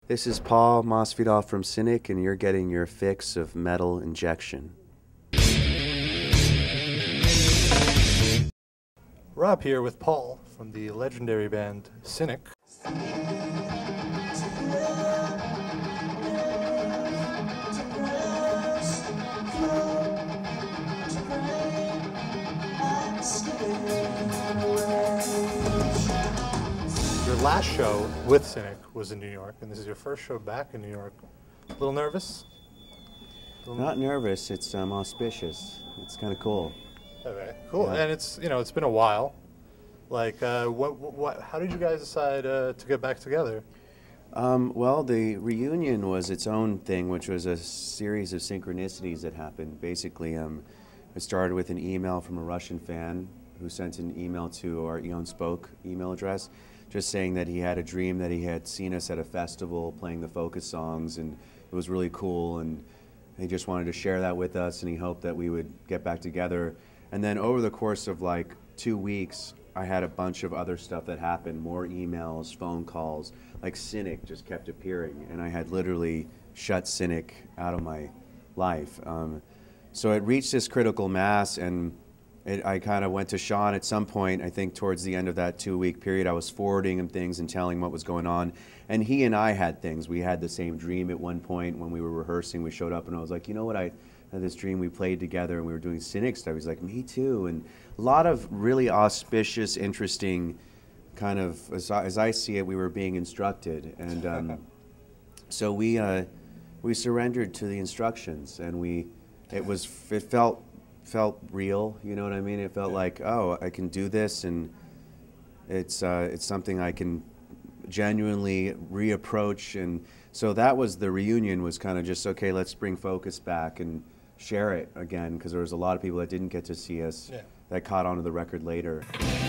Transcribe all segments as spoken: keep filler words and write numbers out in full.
This is Paul Masvidal from CYNIC, and you're getting your fix of metal injection. Rob here with Paul from the legendary band CYNIC. Your last show with CYNIC was in New York, and this is your first show back in New York. A little nervous? A little Not nervous. It's um, auspicious. It's kind of cool. Okay, cool. Yeah. And it's you know it's been a while. Like, uh, what, what? How did you guys decide uh, to get back together? Um, well, the reunion was its own thing, which was a series of synchronicities that happened. Basically, um, it started with an email from a Russian fan who sent an email to our Eon Spoke email address, just saying that he had a dream that he had seen us at a festival playing the Focus songs, and it was really cool, and he just wanted to share that with us, and he hoped that we would get back together. And then over the course of like two weeks, I had a bunch of other stuff that happened, more emails, phone calls, like CYNIC just kept appearing, and I had literally shut CYNIC out of my life. Um, so it reached this critical mass, and it, I kind of went to Sean at some point. I think towards the end of that two-week period, I was forwarding him things and telling him what was going on, and he and I had things. We had the same dream at one point when we were rehearsing. We showed up, and I was like, you know what, I had this dream, we played together, and we were doing CYNIC stuff. He's like, me too, and a lot of really auspicious, interesting kind of, as I, as I see it, we were being instructed, and um, so we uh, we surrendered to the instructions, and we, it was, it felt felt real, you know what I mean? It felt like, oh, I can do this, and it's uh, it's something I can genuinely reapproach, and so that was the reunion. Was kind of just, okay, let's bring focus back and share it again, because there was a lot of people that didn't get to see us, yeah, that caught on to the record later.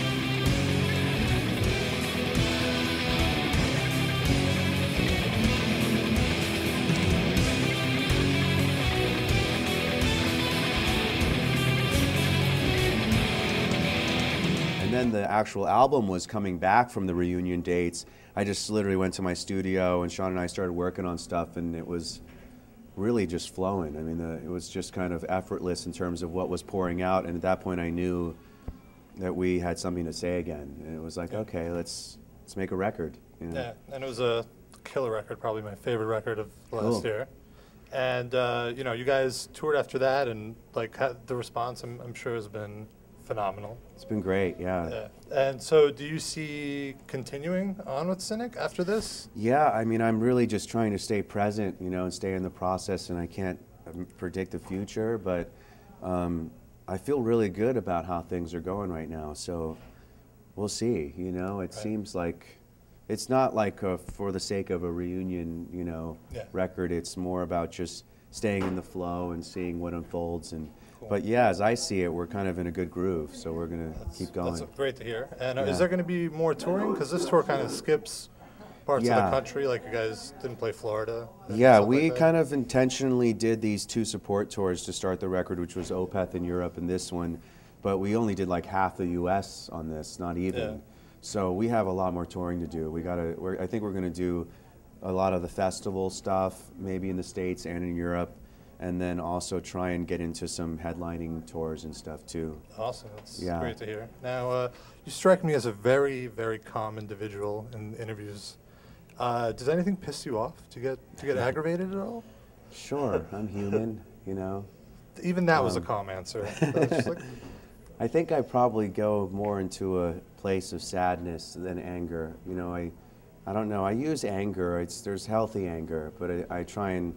And then the actual album was coming back from the reunion dates. I just literally went to my studio, and Sean and I started working on stuff, and it was really just flowing. I mean, the, it was just kind of effortless in terms of what was pouring out, and at that point I knew that we had something to say again. And it was like, okay, let's let's make a record. You know? Yeah, and it was a killer record, probably my favorite record of last Cool. year. And uh, you know, you guys toured after that, and like the response, I'm, I'm sure, has been phenomenal. It's been great, yeah. Yeah. And so, do you see continuing on with CYNIC after this? Yeah, I mean, I'm really just trying to stay present, you know, and stay in the process, and I can't um, predict the future, but um, I feel really good about how things are going right now, so we'll see, you know. It right. seems like, it's not like a, for the sake of a reunion, you know, yeah. record. It's more about just staying in the flow and seeing what unfolds. And cool. But yeah, as I see it, we're kind of in a good groove, so we're going to keep going. That's great to hear. And uh, yeah. is there going to be more touring? Because this tour kind of skips parts yeah. of the country, like you guys didn't play Florida. Yeah, we like kind of intentionally did these two support tours to start the record, which was Opeth in Europe and this one, but we only did like half the U S on this, not even. Yeah. So we have a lot more touring to do. We gotta. We're, I think we're going to do a lot of the festival stuff, maybe in the States and in Europe, and then also try and get into some headlining tours and stuff too. Awesome, that's yeah. great to hear. Now, uh, you strike me as a very, very calm individual in interviews. Uh, does anything piss you off? Do you get do you get aggravated at all? Sure, I'm human, you know. Even that um, was a calm answer. Just like, I think I probably go more into a place of sadness than anger. You know, I, I don't know. I use anger. It's there's healthy anger, but I, I try and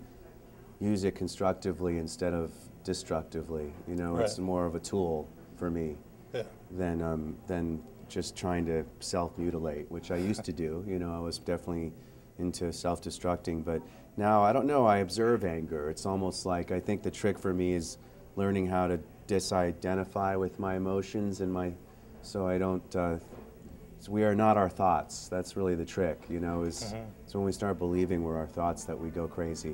use it constructively instead of destructively. You know, right. It's more of a tool for me yeah. than um, than just trying to self-mutilate, which I used to do. You know, I was definitely into self-destructing, but now I don't know. I observe anger. It's almost like I think the trick for me is learning how to disidentify with my emotions and my, so I don't. Uh, so we are not our thoughts. That's really the trick, you know. Is mm-hmm. it's when we start believing we're our thoughts that we go crazy.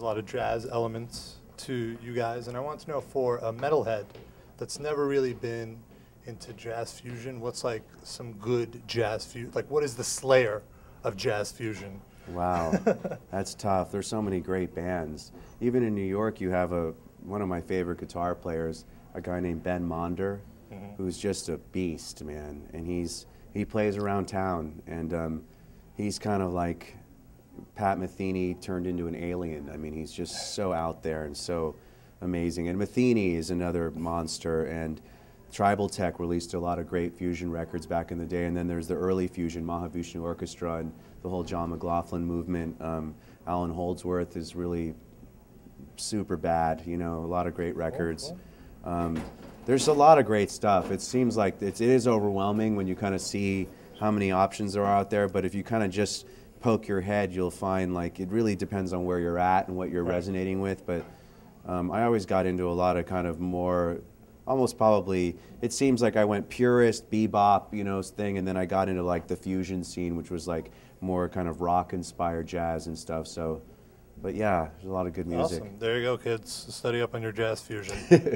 lot of jazz elements to you guys, and I want to know, for a metalhead that's never really been into jazz fusion, what's like some good jazz fusion? Like, what is the Slayer of jazz fusion? Wow, that's tough. There's so many great bands. Even in New York, you have a one of my favorite guitar players, a guy named Ben Monder, mm-hmm. who's just a beast, man. And he's he plays around town, and um, he's kind of like Pat Metheny turned into an alien. I mean, he's just so out there and so amazing. And Metheny is another monster, and Tribal Tech released a lot of great fusion records back in the day. And then there's the early fusion, Mahavishnu Orchestra, and the whole John McLaughlin movement. Um, Alan Holdsworth is really super bad, you know, a lot of great records. Um, there's a lot of great stuff. It seems like it's, it is overwhelming when you kind of see how many options there are out there, but if you kind of just poke your head, you'll find like it really depends on where you're at and what you're right. resonating with. But um, I always got into a lot of kind of more, almost probably, it seems like I went purist, bebop, you know, thing, and then I got into like the fusion scene, which was like more kind of rock-inspired jazz and stuff. So. But yeah, there's a lot of good music. Awesome. There you go, kids. Study up on your jazz fusion.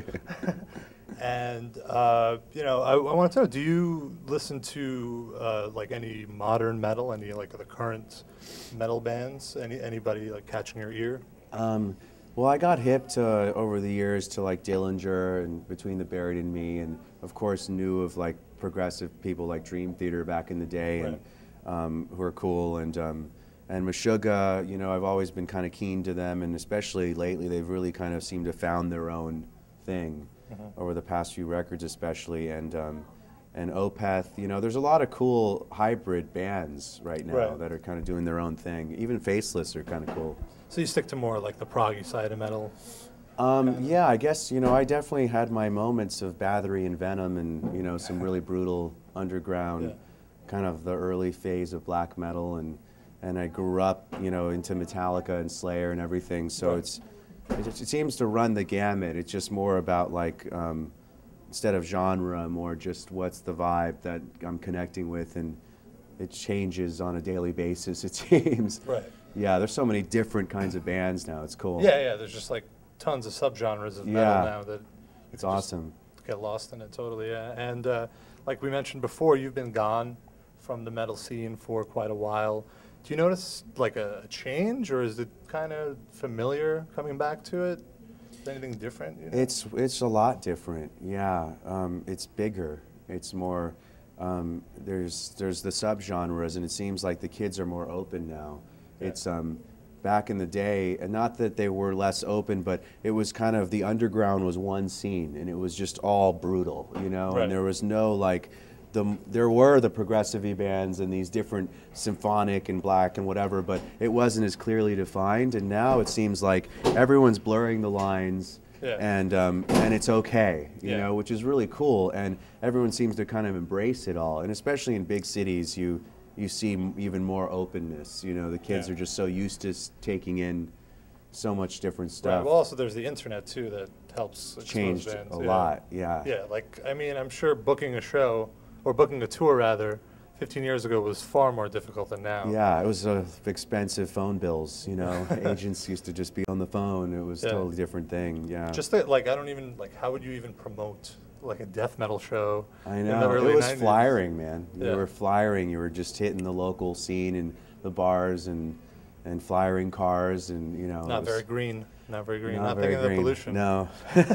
And, uh, you know, I, I want to know, do you listen to, uh, like, any modern metal, any, like, the current metal bands? Any Anybody, like, catching your ear? Um, well, I got hip to, over the years, to, like, Dillinger and Between the Buried and Me, and, of course, knew of, like, progressive people like Dream Theater back in the day, right. and um, who are cool, and... Um, And Meshuggah, you know, I've always been kind of keen to them, and especially lately, they've really kind of seemed to found their own thing mm-hmm. over the past few records, especially. And um, and Opeth, you know, there's a lot of cool hybrid bands right now right. that are kind of doing their own thing. Even Faceless are kind of cool. So you stick to more like the proggy side of metal? Um, kind of? Yeah, I guess, you know, I definitely had my moments of Bathory and Venom, and you know, some really brutal underground, yeah. kind of the early phase of black metal, and. And I grew up, you know, into Metallica and Slayer and everything. So right. it's, it, it seems to run the gamut. It's just more about like, um, instead of genre, more just what's the vibe that I'm connecting with, and it changes on a daily basis. It seems. Right. Yeah, there's so many different kinds of bands now. It's cool. Yeah, yeah. There's just like tons of subgenres of metal yeah. now that. It's awesome. Get lost in it totally. Yeah, and uh, like we mentioned before, you've been gone from the metal scene for quite a while. Do you notice like a change, or is it kind of familiar coming back to it? Is there anything different? You know? It's it's a lot different. Yeah, um, it's bigger. It's more. Um, there's there's the subgenres, and it seems like the kids are more open now. Yeah. It's um, back in the day, and not that they were less open, but it was kind of the underground was one scene, and it was just all brutal, you know, right. and there was no like. The, there were the progressive-y bands and these different symphonic and black and whatever, but it wasn't as clearly defined. And now it seems like everyone's blurring the lines, yeah. and um, and it's okay, you yeah. know, which is really cool. And everyone seems to kind of embrace it all. And especially in big cities, you you see m even more openness. You know, the kids yeah. are just so used to s taking in so much different stuff. Right. Well, also there's the internet too that helps. Changed bands. a yeah. lot. Yeah. Yeah. Like I mean, I'm sure booking a show. Or booking a tour, rather, fifteen years ago was far more difficult than now. Yeah, it was uh, expensive phone bills, you know. Agents used to just be on the phone. It was a yeah. totally different thing, yeah. Just that, like, I don't even, like, how would you even promote, like, a death metal show? I know, in the it was nineties? flyering, man. You yeah. were flyering, you were just hitting the local scene and the bars and, and flyering cars and, you know. Not very green, not very green, not, not very thinking green. of the pollution. No.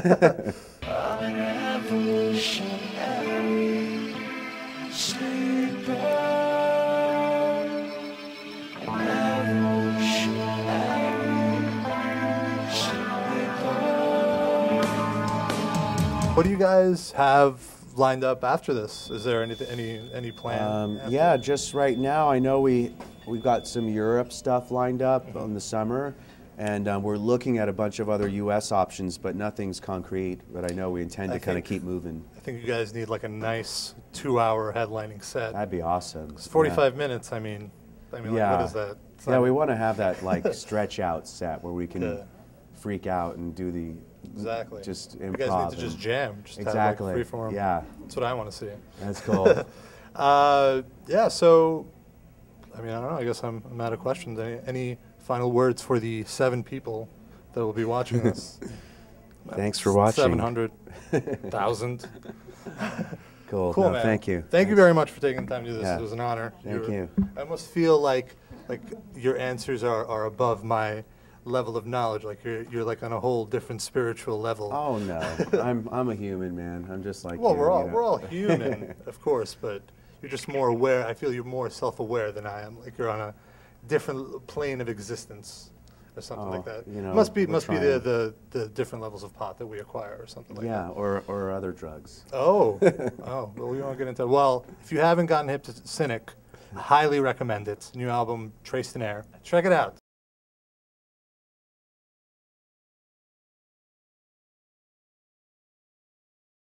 What do you guys have lined up after this? Is there any any any plan? Um, yeah, just right now. I know we we've got some Europe stuff lined up mm-hmm. in the summer, and um, we're looking at a bunch of other U S options, but nothing's concrete. But I know we intend to kind of keep moving. I think you guys need like a nice two-hour headlining set. That'd be awesome. It's forty-five yeah. minutes. I mean, I mean, yeah. like, what is that? It's yeah, like we want to have that like stretch out set where we can yeah. freak out and do the exactly just improv. You guys need to just jam. Just exactly. Have, like, freeform. Yeah. That's what I want to see. That's cool. uh, yeah. So, I mean, I don't know. I guess I'm, I'm out of questions. Any, any final words for the seven people that will be watching this. Thanks for watching. seven hundred thousand. Cool. Cool, No, man. Thank you. Thank you very much for taking the time to do this. Yeah. It was an honor. Thank You're- you. I almost feel like like your answers are, are above my level of knowledge. Like you're you're like on a whole different spiritual level. Oh no, I'm I'm a human, man. I'm just like well, you, we're all you know. we're all human, of course, but you're just more aware. I feel you're more self-aware than I am. Like you're on a different plane of existence, or something Oh, like that. you know, must be we're must be the, trying. the the different levels of pot that we acquire, or something like Yeah, that. or or other drugs. Oh, oh, well, we won't get into. Well, if you haven't gotten hip to CYNIC, highly recommend it. New album, Traced in Air. Check it out.